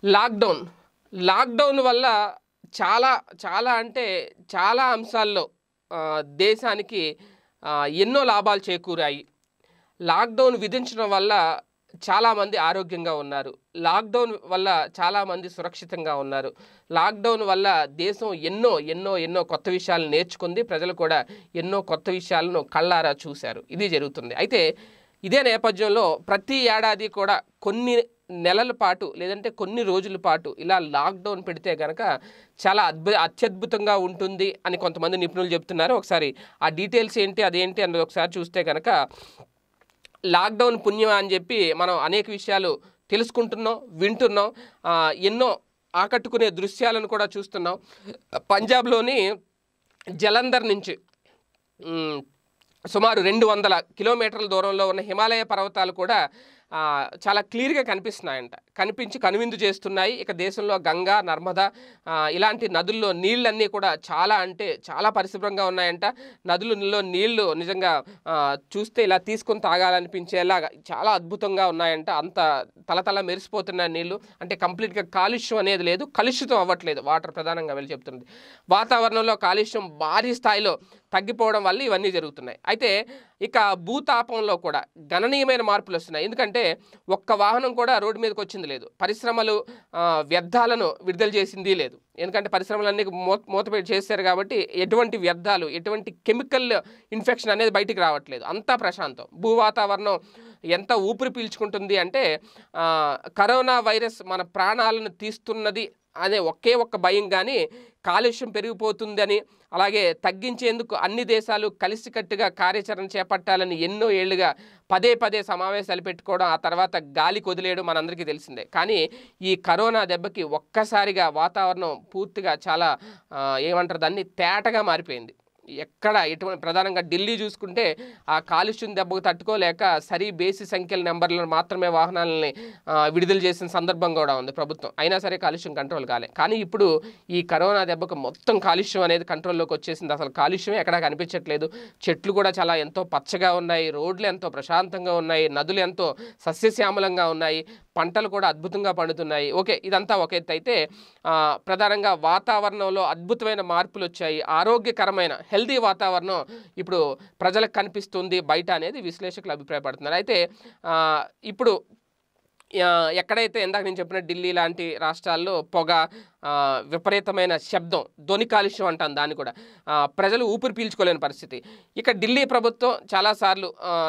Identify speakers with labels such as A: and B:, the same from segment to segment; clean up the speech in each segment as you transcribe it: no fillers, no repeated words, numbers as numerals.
A: Lockdown వల్ల చాలా అంశాల్లో దేశానికి ఎన్నో లాభాలు చేకూరాయి. లాక్డౌన్ విధించడం వల్ల చాలామంది ఆరోగ్యంగా ఉన్నారు. లాక్డౌన్ వల్ల చాలామంది సురక్షితంగా ఉన్నారు. లాక్డౌన్ వల్ల దేశం ఎన్నో కొత్త విషయాలు నేర్చుకుంది. ప్రజలు కూడా ఎన్నో కొత్త విషయాలను కళ్ళారా చూశారు. ఇది జరుగుతుంది. అయితే ఇదే నేపథ్యంలో ప్రతి ఏడాది కూడా కొన్ని నెలల పాటు లేదంటే కొన్ని రోజుల పాటు ఇలా లాక్డౌన్ పెడితే కనుక చాలా అత్యద్భుతంగా ఉంటుంది అని కొంతమంది నిపుణులు చెప్తున్నారు. ఒకసారి ఆ డీటెయిల్స్ ఏంటి అదేంటి అన్నది ఒకసారి చూస్తే కనుక లాక్డౌన్ పుణ్యం అని చెప్పి మనం అనేక విషయాలు తెలుసుకుంటున్నాం, వింటున్నాం, ఎన్నో ఆకట్టుకునే దృశ్యాలను కూడా చూస్తున్నాం. పంజాబ్లోని జలంధర్ నుంచి సుమారు 200 కిలోమీటర్ల దూరంలో ఉన్న హిమాలయ పర్వతాలు కూడా చాలా క్లియర్గా కనిపిస్తున్నాయంట. కనువిందు చేస్తున్నాయి. ఇక దేశంలో గంగా, నర్మదా ఇలాంటి నదుల్లో నీళ్ళన్నీ కూడా చాలా పరిశుభ్రంగా ఉన్నాయంట. నదులలో నీళ్లు నిజంగా చూస్తే ఇలా తీసుకొని తాగాలనిపించేలా చాలా అద్భుతంగా ఉన్నాయంట. అంత తలతల మెరిసిపోతున్న నీళ్లు. అంటే కంప్లీట్గా కాలుష్యం అనేది లేదు, కలుషితం అవ్వట్లేదు. వాటర్ ప్రధానంగా వెళ్ళి చెప్తుంది. వాతావరణంలో కాలుష్యం భారీ స్థాయిలో తగ్గిపోవడం వల్ల ఇవన్నీ జరుగుతున్నాయి. అయితే ఇక భూతాపంలో కూడా గణనీయమైన మార్పులు వస్తున్నాయి. ఎందుకంటే ఒక్క వాహనం కూడా రోడ్డు మీదకి వచ్చింది లేదు. పరిశ్రమలు వ్యర్థాలను విడుదల చేసింది లేదు. ఎందుకంటే పరిశ్రమలన్నీ మూతపెట్టి చేశారు కాబట్టి ఎటువంటి వ్యర్థాలు, ఎటువంటి కెమికల్ ఇన్ఫెక్షన్ అనేది బయటికి రావట్లేదు. అంతా ప్రశాంతం. భూ వాతావరణం ఎంత ఊపిరి పీల్చుకుంటుంది అంటే కరోనా వైరస్ మన ప్రాణాలను తీస్తున్నది అనే ఒక్క భయం. కానీ కాలుష్యం పెరిగిపోతుందని, అలాగే తగ్గించేందుకు అన్ని దేశాలు కలిసికట్టుగా కార్యాచరణ చేపట్టాలని ఎన్నో ఏళ్లుగా పదే సమావేశాలు పెట్టుకోవడం, ఆ తర్వాత గాలికి వదిలేయడం మనందరికీ తెలిసిందే. కానీ ఈ కరోనా దెబ్బకి ఒక్కసారిగా వాతావరణం పూర్తిగా చాలా దాన్ని తేటగా మారిపోయింది. ఎక్కడ ఎటువంటి ప్రధానంగా ఢిల్లీ చూసుకుంటే ఆ కాలుష్యం దెబ్బకు తట్టుకోలేక బేసి సంఖ్యల నెంబర్లను మాత్రమే వాహనాలని విడుదల చేసిన సందర్భం కూడా ఉంది ప్రభుత్వం. అయినా సరే కాలుష్యం కంట్రోల్ కాలే. కానీ ఇప్పుడు ఈ కరోనా దెబ్బకు మొత్తం కాలుష్యం అనేది కంట్రోల్లోకి వచ్చేసింది. అసలు కాలుష్యమే ఎక్కడా కనిపించట్లేదు. చెట్లు కూడా ఎంతో పచ్చగా ఉన్నాయి, రోడ్లు ఎంతో ప్రశాంతంగా ఉన్నాయి, నదులు ఎంతో సస్యశ్యామలంగా ఉన్నాయి, పంటలు కూడా అద్భుతంగా పండుతున్నాయి. ఓకే, ఇదంతా ఒక ఎత్తు. అయితే ప్రధానంగా వాతావరణంలో అద్భుతమైన మార్పులు వచ్చాయి. ఆరోగ్యకరమైన హెల్తీ వాతావరణం ఇప్పుడు ప్రజలకు కనిపిస్తుంది బయట అనేది విశ్లేషకులు అభిప్రాయపడుతున్నారు. అయితే ఇప్పుడు ఎక్కడైతే ఇందాక నేను చెప్పిన ఢిల్లీ లాంటి రాష్ట్రాల్లో పొగ, విపరీతమైన శబ్దం, ధ్వని కాలుష్యం అంటాను దాన్ని కూడా, ప్రజలు ఊపిరి పీల్చుకోలేని పరిస్థితి. ఇక ఢిల్లీ ప్రభుత్వం చాలాసార్లు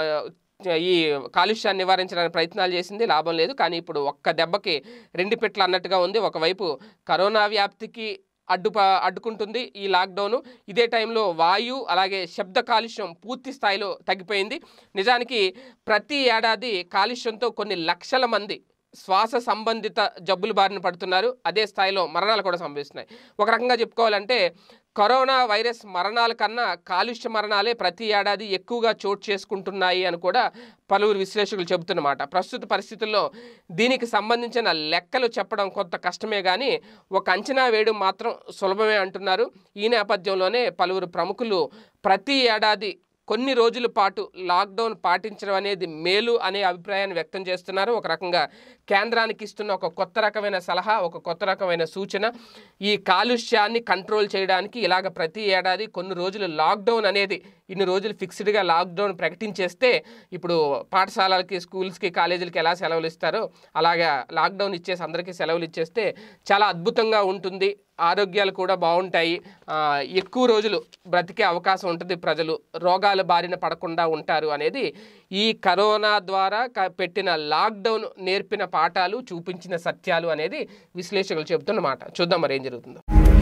A: ఈ కాలుష్యాన్ని నివారించడానికి ప్రయత్నాలు చేసింది, లాభం లేదు. కానీ ఇప్పుడు ఒక్క దెబ్బకి 2 పిట్ల అన్నట్టుగా ఉంది. ఒకవైపు కరోనా వ్యాప్తికి అడ్డుకుంటుంది ఈ లాక్డౌన్. ఇదే టైంలో వాయు అలాగే శబ్ద కాలుష్యం పూర్తి స్థాయిలో తగ్గిపోయింది. నిజానికి ప్రతి ఏడాది కాలుష్యంతో కొన్ని లక్షల మంది శ్వాస సంబంధిత జబ్బులు బారిన పడుతున్నారు. అదే స్థాయిలో మరణాలు కూడా సంభవిస్తున్నాయి. ఒక రకంగా చెప్పుకోవాలంటే కరోనా వైరస్ మరణాల కన్నా కాలుష్య మరణాలే ప్రతి ఏడాది ఎక్కువగా చోటు చేసుకుంటున్నాయి అని కూడా పలువురు విశ్లేషకులు చెబుతున్నమాట. ప్రస్తుత పరిస్థితుల్లో దీనికి సంబంధించిన లెక్కలు చెప్పడం కొంత కష్టమే, కానీ ఒక అంచనా వేయడం మాత్రం సులభమే అంటున్నారు. ఈ నేపథ్యంలోనే పలువురు ప్రముఖులు ప్రతి ఏడాది కొన్ని రోజుల పాటు లాక్డౌన్ పాటించడం అనేది మేలు అనే అభిప్రాయాన్ని వ్యక్తం చేస్తున్నారు. ఒక రకంగా కేంద్రానికి ఇస్తున్న ఒక కొత్త రకమైన సలహా, ఒక కొత్త రకమైన సూచన. ఈ కాలుష్యాన్ని కంట్రోల్ చేయడానికి ఇలాగ ప్రతి ఏడాది కొన్ని రోజులు లాక్డౌన్ అనేది, ఇన్ని రోజులు ఫిక్స్డ్గా లాక్డౌన్ ప్రకటించేస్తే ఇప్పుడు పాఠశాలలకి, స్కూల్స్కి, కాలేజీలకి ఎలా సెలవులు ఇస్తారో అలాగా లాక్డౌన్ ఇచ్చేసి అందరికీ సెలవులు ఇచ్చేస్తే చాలా అద్భుతంగా ఉంటుంది. ఆరోగ్యాలు కూడా బాగుంటాయి. ఎక్కువ రోజులు బ్రతికే అవకాశం ఉంటుంది. ప్రజలు రోగాల బారిన పడకుండా ఉంటారు అనేది ఈ కరోనా ద్వారా పెట్టిన లాక్డౌన్ నేర్పిన పాఠాలు, చూపించిన సత్యాలు అనేది విశ్లేషకులు చెబుతున్నమాట. చూద్దాం మరి ఏం జరుగుతుందో.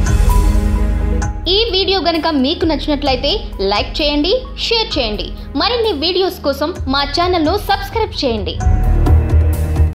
B: ఈ వీడియో గనుక మీకు నచ్చినట్లయితే లైక్ చేయండి, షేర్ చేయండి. మరిన్ని వీడియోస్ కోసం మా ఛానల్ను సబ్స్క్రైబ్ చేయండి.